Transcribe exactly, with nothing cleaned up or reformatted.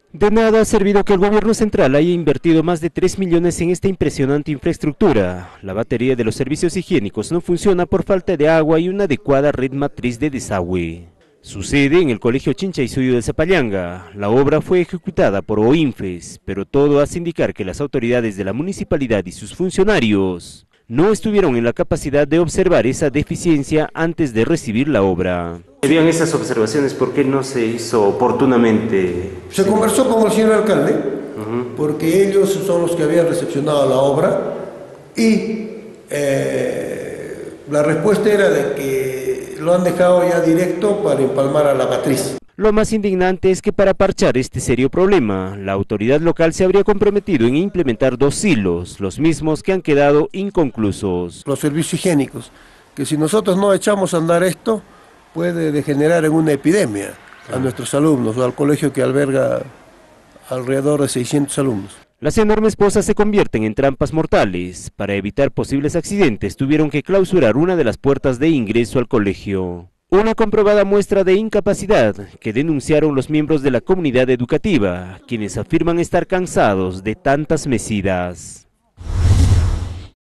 De nada ha servido que el gobierno central haya invertido más de tres millones en esta impresionante infraestructura. La batería de los servicios higiénicos no funciona por falta de agua y una adecuada red matriz de desagüe. Sucede en el Colegio Chinchaysuyo de Zapallanga. La obra fue ejecutada por OINFES, pero todo hace indicar que las autoridades de la municipalidad y sus funcionarios no estuvieron en la capacidad de observar esa deficiencia antes de recibir la obra. ¿Habían esas observaciones? ¿Por qué no se hizo oportunamente? Se conversó con el señor alcalde, uh-huh. porque ellos son los que habían recepcionado la obra y eh, la respuesta era de que lo han dejado ya directo para empalmar a la matriz. Lo más indignante es que para parchar este serio problema, la autoridad local se habría comprometido en implementar dos silos, los mismos que han quedado inconclusos. Los servicios higiénicos, que si nosotros no echamos a andar esto, puede degenerar en una epidemia a nuestros alumnos o al colegio que alberga alrededor de seiscientos alumnos. Las enormes pozas se convierten en trampas mortales. Para evitar posibles accidentes tuvieron que clausurar una de las puertas de ingreso al colegio. Una comprobada muestra de incapacidad que denunciaron los miembros de la comunidad educativa, quienes afirman estar cansados de tantas mesidas.